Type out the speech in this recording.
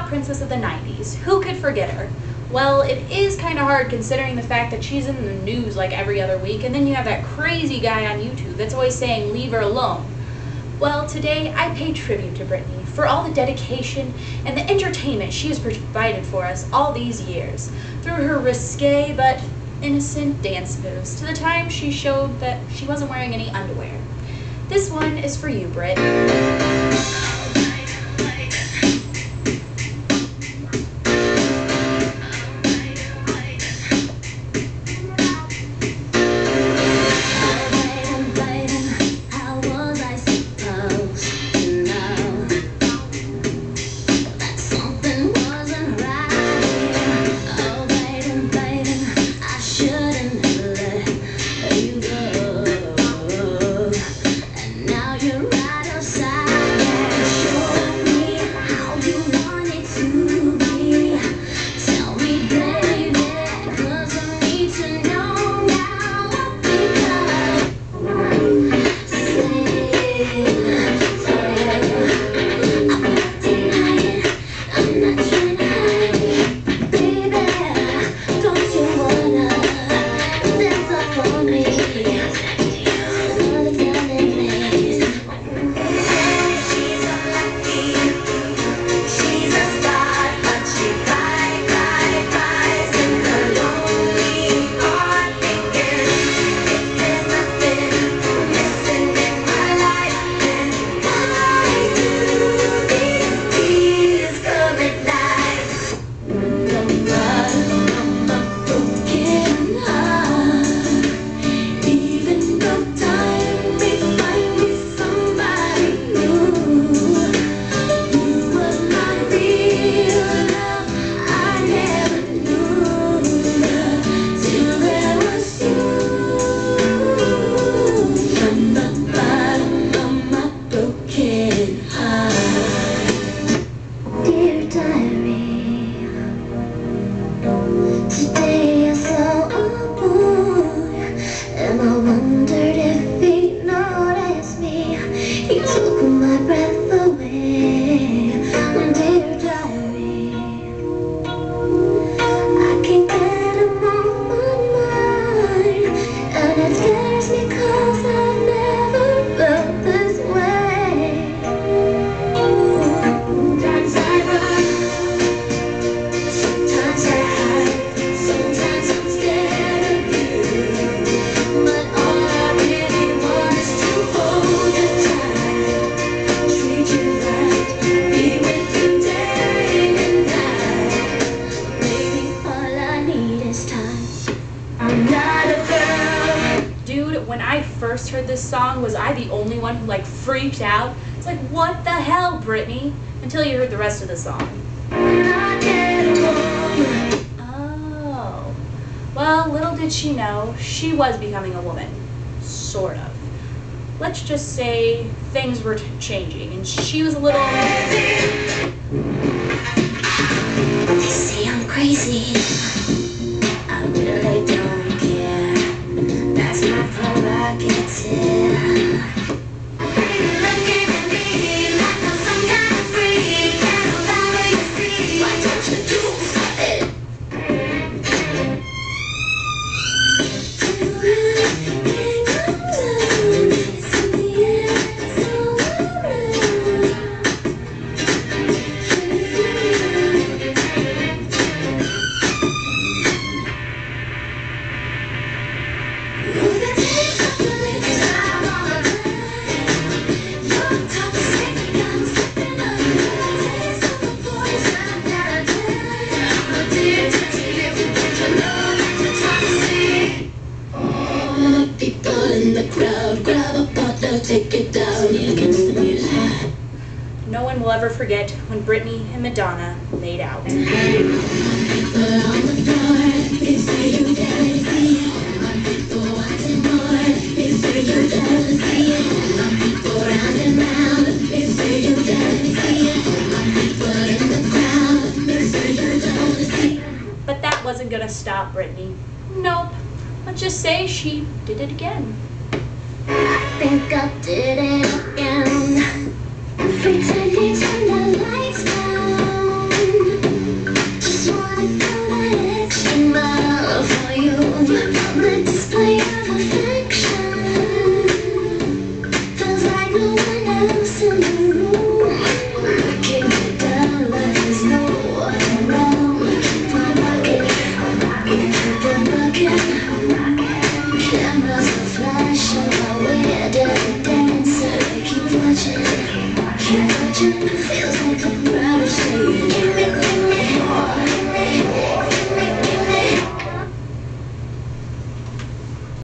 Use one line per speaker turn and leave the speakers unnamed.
pop princess of the 90s. Who could forget her? Well, it is kind of hard considering the fact that she's in the news like every other week, and then you have that crazy guy on YouTube that's always saying, leave her alone. Well, today I pay tribute to Britney for all the dedication and the entertainment she has provided for us all these years, through her risque but innocent dance moves, to the time she showed that she wasn't wearing any underwear. This one is for you, Brit. When I first heard this song, was I the only one who freaked out? It's like, what the hell, Britney? Until you heard the rest of the song. Oh. Well, little did she know, she was becoming a woman. Sort of. Let's just say things were changing, and she was a little...
They say I'm crazy. I really don't care. That's my prerogative. Looking at me like I'm some kind of freak. Can't allow you free. Why don't you do it? Take it down against the music.
No one will ever forget when Britney and Madonna made out. But that wasn't gonna stop Britney. Nope. Let's just say she did it again.
I think I did it again. Pretending to turn the lights down. attention, feels like a